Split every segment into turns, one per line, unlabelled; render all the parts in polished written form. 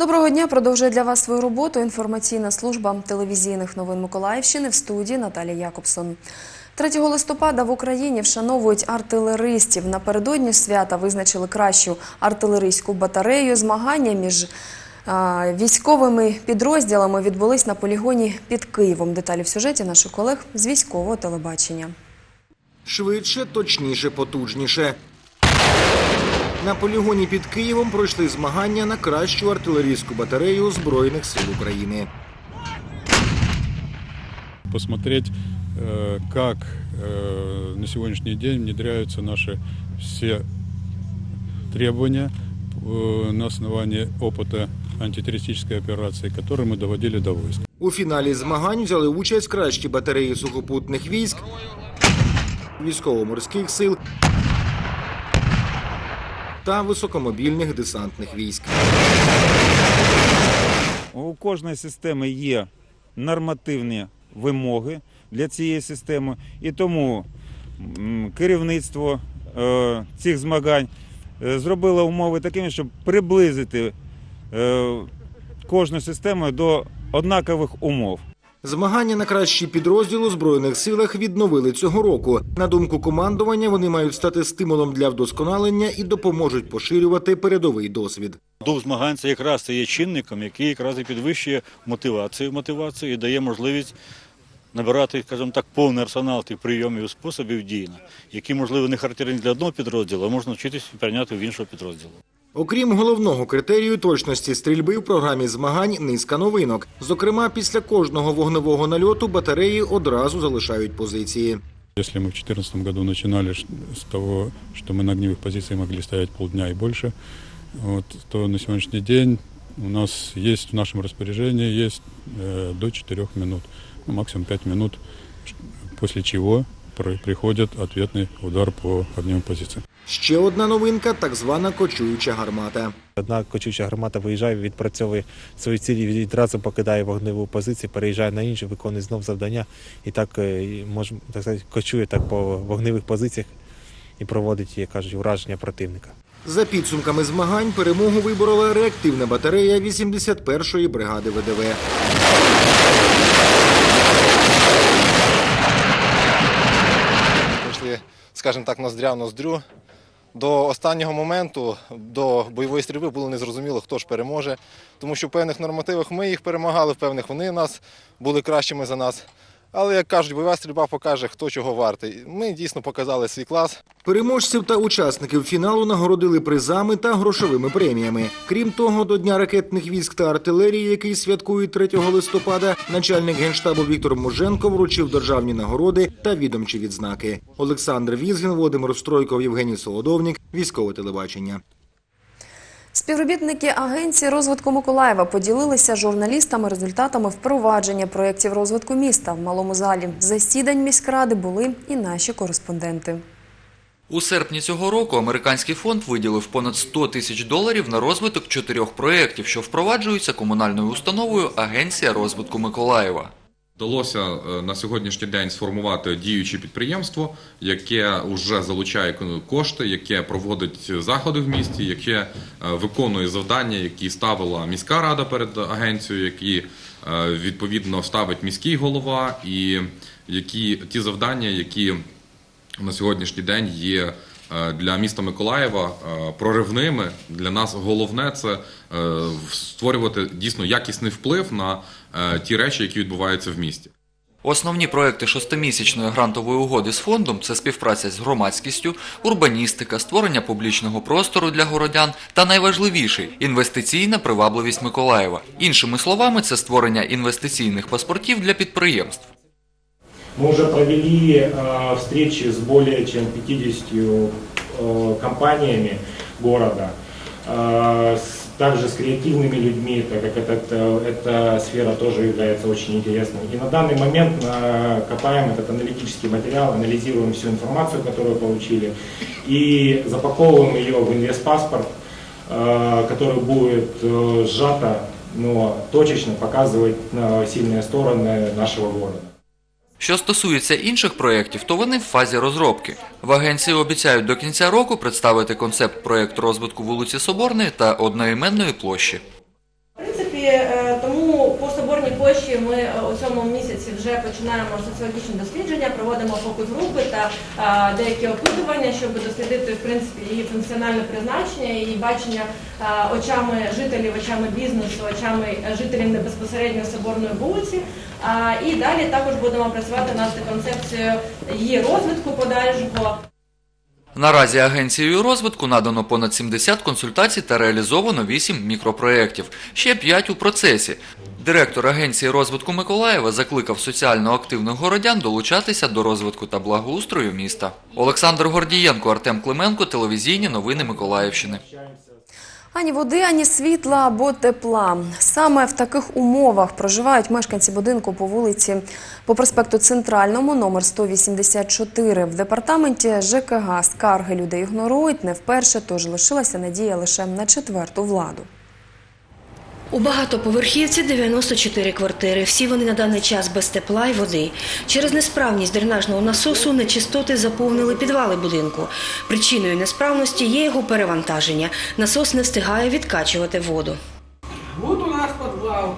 Доброго дня. Продовжує для вас свою роботу інформаційна служба телевізійних новин Миколаївщини, в студії Наталія Якобсон. 3 листопада в Україні вшановують артилеристів. Напередодні свята визначили кращу артилерійську батарею. Змагання між військовими підрозділами відбулись на полігоні під Києвом. Деталі в сюжеті наших колег з військового телебачення.
Швидше, точніше, потужніше. На полігоні під Києвом пройшли змагання на кращу артилерійську батарею Збройних сил України.
Посмотреть, как на сегодняшний день внедряются наши все требования на основании опыта антитеррористической операции, которую мы доводили до войск.
У фіналі змагань взяли участь кращі батареї сухопутних військ, військово-морських сил та високомобільних десантних військ.
У кожної системи є нормативні вимоги для цієї системи, і тому керівництво цих змагань зробило умови такими, щоб приблизити кожну систему до однакових умов.
Змагання на кращий підрозділ у Збройних силах відновили цього року. На думку командування, вони мають стати стимулом для вдосконалення і допоможуть поширювати передовий досвід.
Дух змагань – це якраз є чинником, який якраз і підвищує мотивацію і дає можливість набирати, скажімо так, повний арсенал тих прийомів і способів дії, які, можливо, не характерні для одного підрозділу, а можна вчитись прийняти в іншого підрозділу.
Окрім головного критерію точності стрільби, в програмі змагань низка новинок. Зокрема, після кожного вогневого нальоту батареї одразу залишають позиції.
Если мы в 2014 году начинали с того, что мы на огневых позициях могли стоять полдня и больше, то на сегодняшний день у нас есть в нашем распоряжении до 4 минут, максимум 5 минут, после чего приходит ответный удар по огневым позициям.
Ще одна новинка – так звана кочуюча гармата.
Одна кочуюча гармата виїжджає, відпрацьовує свої цілі, відразу покидає вогневу позицію, переїжджає на іншу, виконує знов завдання і так, можна так сказати, кочує так по вогневих позиціях і проводить, як кажуть, ураження противника.
За підсумками змагань перемогу виборола реактивна батарея 81-ї бригади ВДВ.
Прийшли, скажімо так, ноздря в ноздрю. До останнього моменту, до бойової стрільби було незрозуміло, хто ж переможе. Тому що в певних нормативах ми їх перемагали, в певних вони нас були кращими за нас. Але, як кажуть, бойова стрільба покаже, хто чого вартий. Ми дійсно показали свій клас.
Переможців та учасників фіналу нагородили призами та грошовими преміями. Крім того, до Дня ракетних військ та артилерії, який святкують 3 листопада, начальник Генштабу Віктор Муженко вручив державні нагороди та відомчі відзнаки. Олександр Візгін, Володимир Стройков, Євгеній Солодовник, Військове телебачення.
Співробітники Агенції розвитку Миколаєва поділилися з журналістами результатами впровадження проєктів розвитку міста в малому залі. Засідань міськради були і наші кореспонденти.
У серпні цього року американський фонд виділив понад $100 тисяч на розвиток 4 проєктів, що впроваджуються комунальною установою Агенція розвитку Миколаєва.
Вдалося на сьогоднішній день сформувати діюче підприємство, яке вже залучає кошти, яке проводить заходи в місті, яке виконує завдання, які ставила міська рада перед агенцією, які відповідно ставить міський голова, і ті завдання, які на сьогоднішній день є для міста Миколаєва проривними. Для нас головне – це створювати дійсно якісний вплив на ті речі, які відбуваються в місті.
Основні проекти 6-місячної грантової угоди з фондом – це співпраця з громадськістю, урбаністика, створення публічного простору для городян та найважливіший – інвестиційна привабливість Миколаєва. Іншими словами, це створення інвестиційних паспортів для підприємств.
Мы уже провели встречи с более чем 50 компаниями города, также с креативными людьми, так как эта сфера тоже является очень интересной. И на данный момент копаем этот аналитический материал, анализируем всю информацию, которую получили, и запаковываем ее в инвестпаспорт, который будет сжато, но точечно показывать сильные стороны нашего города.
Що стосується інших проєктів, то вони в фазі розробки. В агенції обіцяють до кінця року представити концепт проєкту розвитку вулиці Соборної та одноіменної площі.
починаємо соціологічні дослідження, проводимо фокус-групи та деякі опитування, щоб дослідити, в принципі, її функціональне призначення, її бачення очами жителів, очами бізнесу, очами жителів не безпосередньо Соборної вулиці. І далі також будемо працювати над концепцією її розвитку подальшого.
Наразі агенцією розвитку надано понад 70 консультацій та реалізовано 8 мікропроєктів. Ще 5 у процесі. Директор агенції розвитку Миколаєва закликав соціально активних городян долучатися до розвитку та благоустрою міста. Олександр Гордієнко, Артем Клименко, телевізійні новини Миколаївщини.
Ані води, ані світла або тепла. Саме в таких умовах проживають мешканці будинку по проспекту Центральному, номер 184. В департаменті ЖКГ скарги людей ігнорують не вперше, тож лишилася надія лише на четверту владу.
У багатоповерхівці 94 квартири. Всі вони на даний час без тепла і води. Через несправність дренажного насосу нечистоти заповнили підвали будинку. Причиною несправності є його перевантаження. Насос не встигає відкачувати воду.
Вот у нас подвал,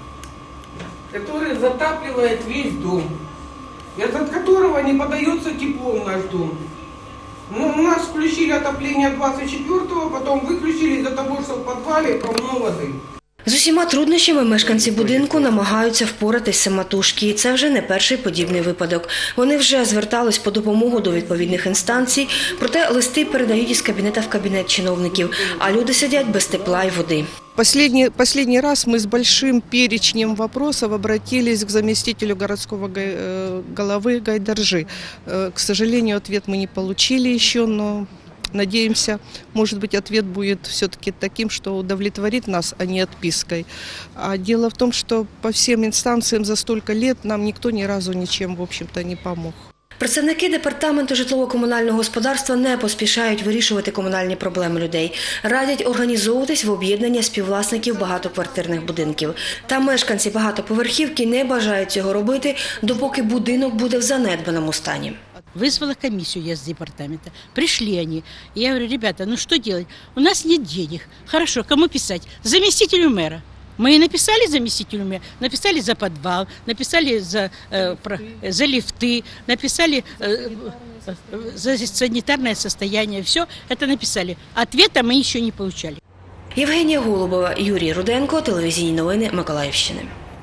который затапливает весь дом, из-за которого не подается тепло в наш дом. У нас включили отопление 24-го, потом выключили из-за того, что в подвале полно воды.
З усіма труднощами мешканці будинку намагаються впоратись самотужки. І це вже не перший подібний випадок. Вони вже звертались по допомогу до відповідних інстанцій, проте листи передають із кабінета в кабінет чиновників, а люди сидять без тепла і води.
Последний раз мы с большим перечнем вопросов обратились к заместителю городского головы Гайдаржи. К сожалению, ответ мы не получили еще, но надеемся, может быть, ответ будет все-таки таким, что удовлетворит нас, а не отпиской. А дело в том, что по всем инстанциям за столько лет нам никто ни разу ничем, в общем-то, не помог.
Представники департаменту житлово-комунального господарства не поспішають вирішувати комунальні проблеми людей. Радять організовуватись в об'єднання співвласників багатоквартирних будинків. Та мешканці багатоповерхівки не бажають цього робити, допоки будинок буде в занедбаному стані.
Вызвала комиссию я с департамента. Пришли они. И я говорю, ребята, ну что делать? У нас нет денег. Хорошо, кому писать? Заместителю мэра. Мы и написали заместителю мэра, написали за подвал, написали за лифты, написали за санитарное состояние. Все это написали. Ответа мы еще не получали.
Євгенія Голубова, Юрій Руденко, телевізійні новини Миколаївщини.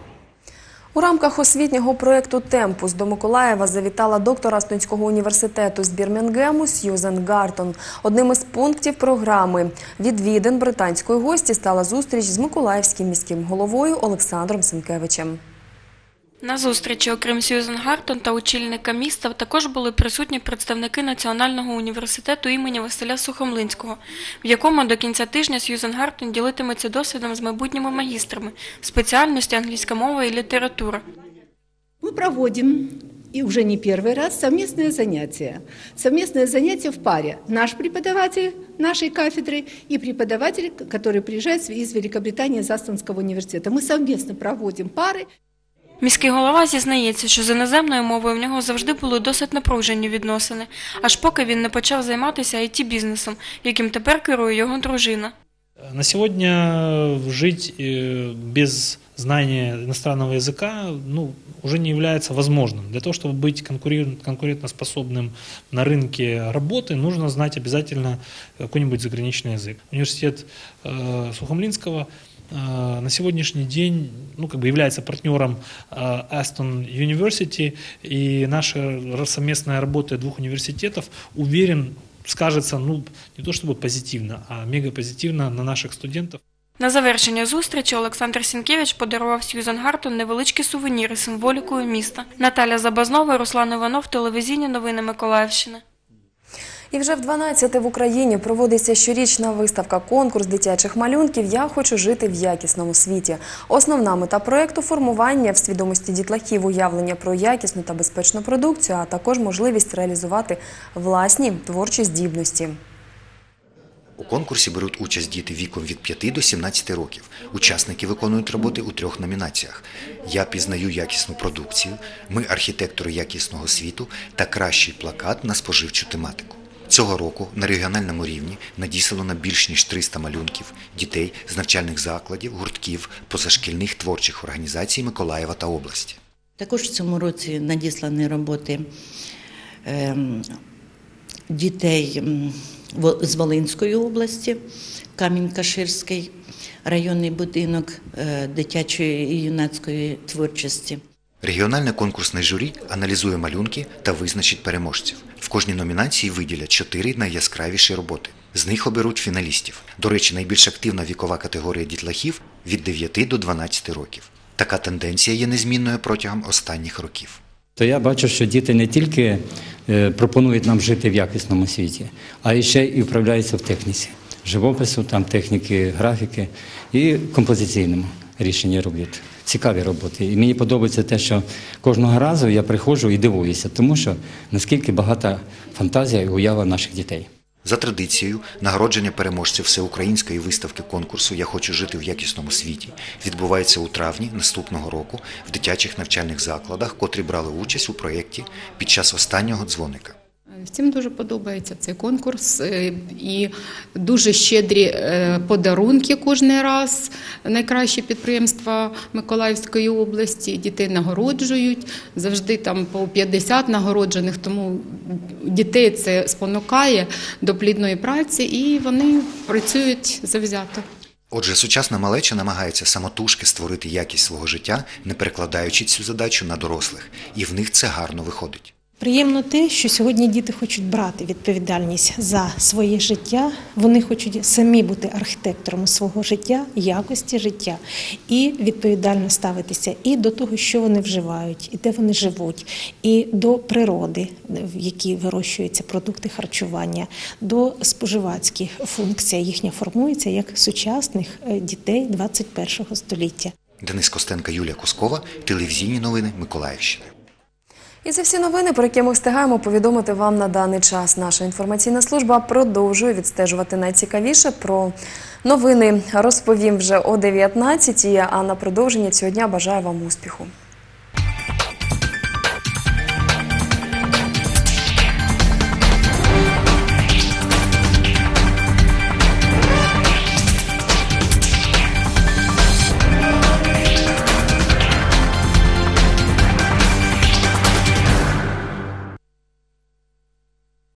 У рамках освітнього проєкту «Темпус» до Миколаєва завітала доктор Астонського університету з Бірмінгему Сьюзен Гартон. Одним із пунктів програми відвідин британської гості стала зустріч з миколаївським міським головою Олександром Сенкевичем.
На зустрічі, окрім Сьюзен Гартон та очільника міста, також були присутні представники Національного університету імені Василя Сухомлинського, в якому до кінця тижня Сьюзен Гартон ділитиметься досвідом з майбутніми магістрами спеціальності англійська мова і література.
Ми проводимо, и уже не первый раз, совместное занятие. Совместное занятие в паре. Наш преподаватель нашей кафедры и преподаватель, который приезжает из Великобритании, из Астонского университета. Мы совместно проводим пары.
Міський голова зізнається, що з іноземною мовою в нього завжди були досить напружені відносини, аж поки він не почав займатися IT-бізнесом, яким тепер керує його дружина.
На сегодня жить без знания иностранного языка уже не является возможным. Для того, чтобы быть конкурентоспособным на рынке работы, нужно знать обязательно какой-нибудь заграничный язык. Университет Сухомлинского на сегодняшний день является партнером Aston University, и наша совместная работа двух университетов, уверен, скажется не то чтобы позитивно, а мегапозитивно на наших студентов.
На завершення зустрічі Олександр Сенкевич подарував Сьюзен Гартон невеличкі сувеніри з символікою міста. Наталя Забазнова, Руслан Іванов, телевізійні новини Миколаївщини.
І вже в 12-те в Україні проводиться щорічна виставка-конкурс дитячих малюнків «Я хочу жити в якісному світі». Основна мета проєкту – формування в свідомості дітлахів уявлення про якісну та безпечну продукцію, а також можливість реалізувати власні творчі здібності.
У конкурсі беруть участь діти віком від 5 до 17 років. Учасники виконують роботи у 3 номінаціях – «Я пізнаю якісну продукцію», «Ми архітектори якісного світу» та «Кращий плакат на споживчу тематику». Цього року на регіональному рівні надіслано більш ніж 300 малюнків дітей з навчальних закладів, гуртків, позашкільних творчих організацій Миколаєва та області.
Також в цьому році надіслані роботи дітей з Волинської області, Камінь-Каширський районний будинок дитячої і юнацької творчості.
Регіональне конкурсне журі аналізує малюнки та визначить переможців. В кожній номінації виділять 4 найяскравіші роботи. З них оберуть фіналістів. До речі, найбільш активна вікова категорія дітлахів – від 9 до 12 років. Така тенденція є незмінною протягом останніх років.
То я бачу, що діти не тільки пропонують нам жити в якісному світі, а ще і вправляються в техніці. Живопису, там техніки, графіки і композиційному рішенні робіт. Цікаві роботи. І мені подобається те, що кожного разу я приходжу і дивуюся, тому що наскільки багата фантазія і уява наших дітей.
За традицією, нагородження переможців всеукраїнської виставки конкурсу «Я хочу жити в якісному світі» відбувається у травні наступного року в дитячих навчальних закладах, котрі брали участь у проєкті під час останнього дзвоника.
Всім дуже подобається цей конкурс і дуже щедрі подарунки кожен раз. Найкращі підприємства Миколаївської області, дітей нагороджують, завжди там по 50 нагороджених, тому дітей це спонукає до плідної праці і вони працюють завзято.
Отже, сучасна малеча намагається самотужки створити якість свого життя, не перекладаючи цю задачу на дорослих, і в них це гарно виходить.
Приємно те, що сьогодні діти хочуть брати відповідальність за своє життя, вони хочуть самі бути архітектором свого життя, якості життя і відповідально ставитися і до того, що вони вживають, і де вони живуть, і до природи, в якій вирощуються продукти харчування, до споживацьких функцій. Їхня формується як сучасних дітей 21-го століття.
Денис Костенко, Юлія Кускова, телевізійні новини Миколаївщини.
І це всі новини, про які ми встигаємо повідомити вам на даний час. Наша інформаційна служба продовжує відстежувати найцікавіше. Про новини розповім вже о 19-й, а на продовження цього дня бажаю вам успіху.